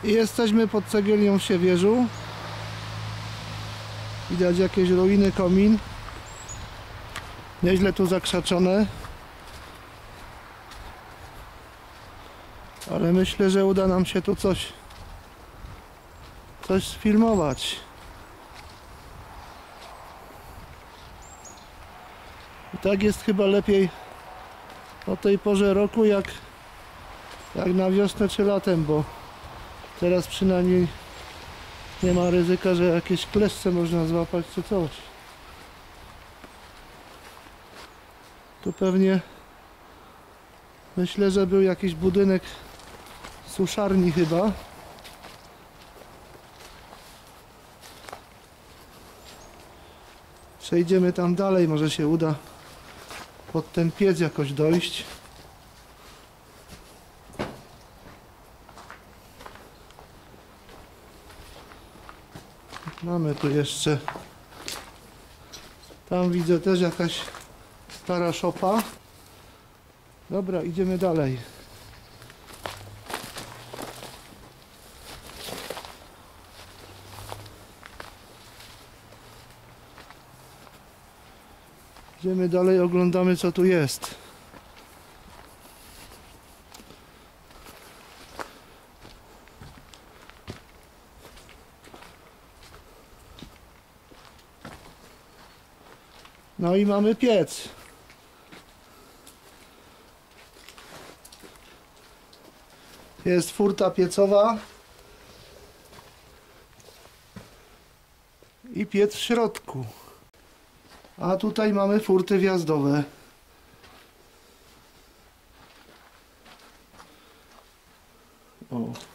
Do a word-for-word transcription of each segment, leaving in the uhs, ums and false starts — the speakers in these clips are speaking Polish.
I jesteśmy pod cegielnią w Siewierzu. Widać jakieś ruiny komin. Nieźle tu zakrzaczone. Ale myślę, że uda nam się tu coś coś sfilmować. I tak jest chyba lepiej o tej porze roku jak, jak na wiosnę czy latem, bo teraz przynajmniej nie ma ryzyka, że jakieś kleszcze można złapać czy coś. Tu pewnie myślę, że był jakiś budynek suszarni chyba. Przejdziemy tam dalej, może się uda pod ten piec jakoś dojść. Mamy tu jeszcze, tam widzę też jakaś stara szopa. Dobra, idziemy dalej. Idziemy dalej, oglądamy co tu jest. No i mamy piec. Jest furta piecowa i piec w środku. A tutaj mamy furty wjazdowe. O.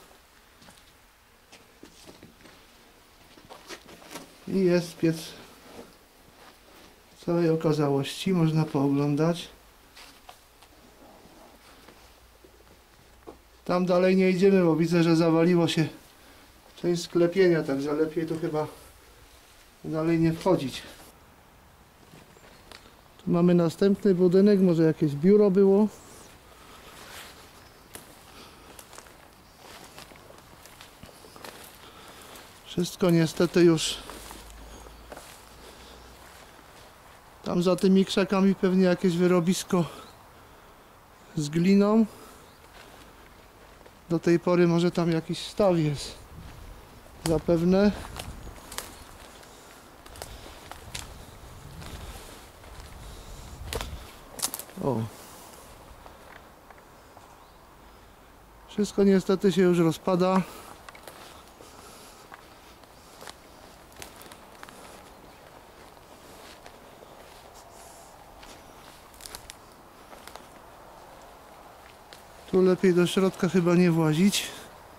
I jest piec w całej okazałości, można pooglądać. Tam dalej nie idziemy, bo widzę, że zawaliło się część sklepienia, także lepiej tu chyba dalej nie wchodzić. Tu mamy następny budynek, może jakieś biuro było. Wszystko niestety już tam za tymi krzakami pewnie jakieś wyrobisko z gliną. Do tej pory może tam jakiś staw jest. Zapewne. O. Wszystko niestety się już rozpada. Tu lepiej do środka chyba nie włazić.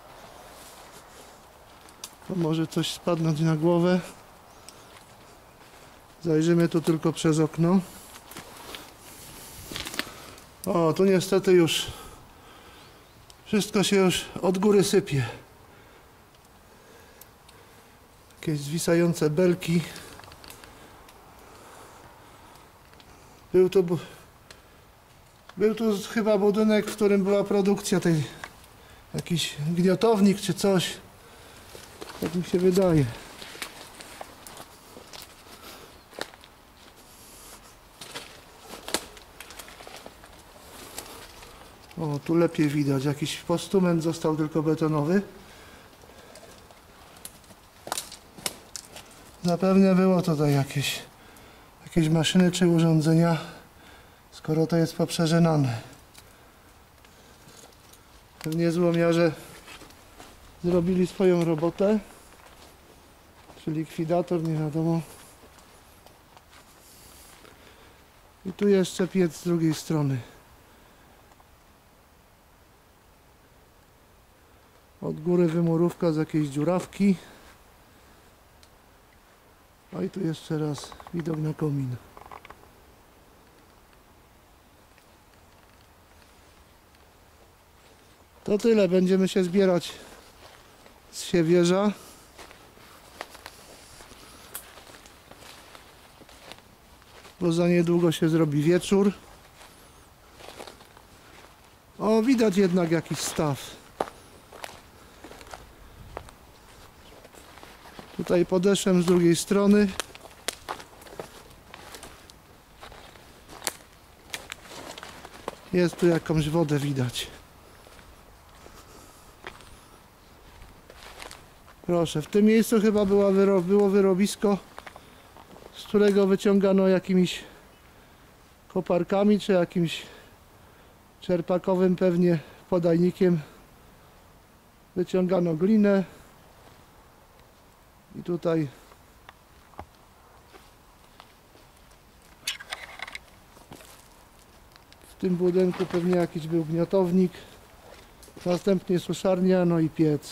To może coś spadnąć na głowę. Zajrzymy tu tylko przez okno. O, tu niestety już wszystko się już od góry sypie. Jakieś zwisające belki. Był tu, był tu chyba budynek, w którym była produkcja tej, jakiś gniotownik czy coś. Tak mi się wydaje. O, tu lepiej widać, jakiś postument został tylko betonowy. Zapewne było tutaj jakieś, jakieś maszyny czy urządzenia, skoro to jest poprzeżynane. Pewnie złomiarze zrobili swoją robotę, czy likwidator, nie wiadomo. I tu jeszcze piec z drugiej strony. Od góry wymurówka z jakiejś dziurawki. A i tu jeszcze raz widok na komin. To tyle, będziemy się zbierać z Siewierza. Bo za niedługo się zrobi wieczór. O, widać jednak jakiś staw. Tutaj podeszłem z drugiej strony. Jest tu jakąś wodę widać. Proszę, w tym miejscu chyba była wyro było wyrobisko, z którego wyciągano jakimiś koparkami czy jakimś czerpakowym pewnie podajnikiem. Wyciągano glinę i tutaj w tym budynku pewnie jakiś był gniotownik, następnie suszarnia, no i piec.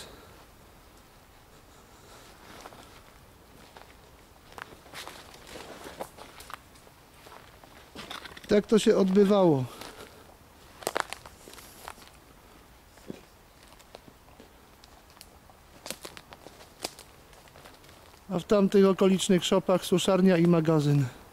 Tak to się odbywało. A w tamtych okolicznych szopach suszarnia i magazyn.